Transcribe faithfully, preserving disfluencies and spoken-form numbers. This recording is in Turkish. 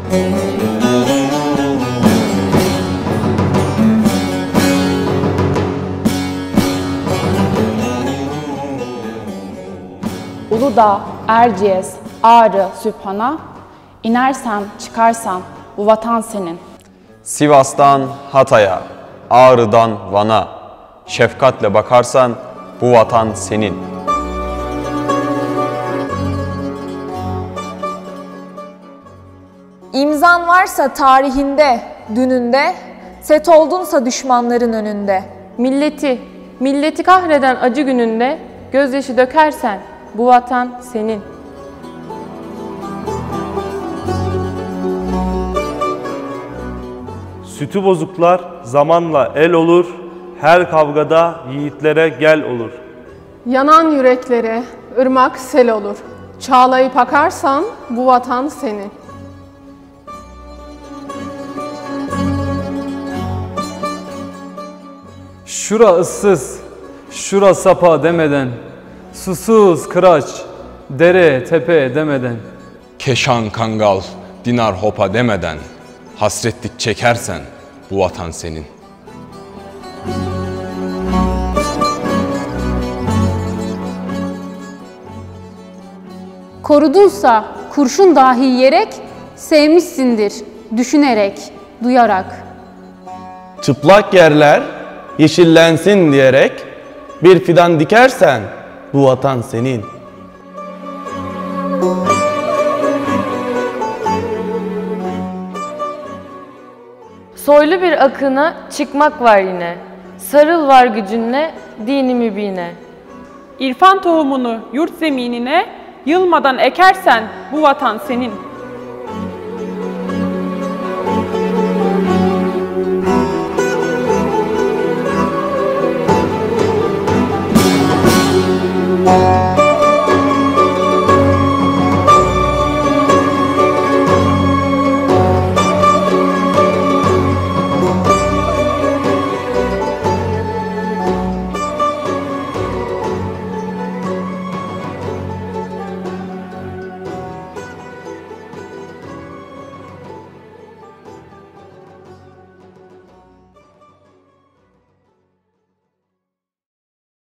Uludağ, Erciyes, Ağrı, Sübhan'a, inersen çıkarsan bu vatan senin. Sivas'tan Hatay'a, Ağrı'dan Van'a, şefkatle bakarsan bu vatan senin. İmzan varsa tarihinde, dününde, set oldunsa düşmanların önünde. Milleti, milleti kahreden acı gününde gözyaşı dökersen bu vatan senin. Sütü bozuklar zamanla el olur, her kavgada yiğitlere gel olur. Yanan yüreklere ırmak sel olur, çağlayıp akarsan bu vatan senin. Şura ıssız, şura sapa demeden, susuz kıraç, dere tepe demeden. Keşan kangal, dinar hopa demeden, hasretlik çekersen bu vatan senin. Korudunsa kurşun dahi yiyerek, sevmişsindir düşünerek, duyarak. Çıplak yerler yeşillensin diyerek bir fidan dikersen bu vatan senin. Soylu bir akına çıkmak var yine, sarıl var gücünle dini mübine. İrfan tohumunu yurt zeminine yılmadan ekersen bu vatan senin. Müzik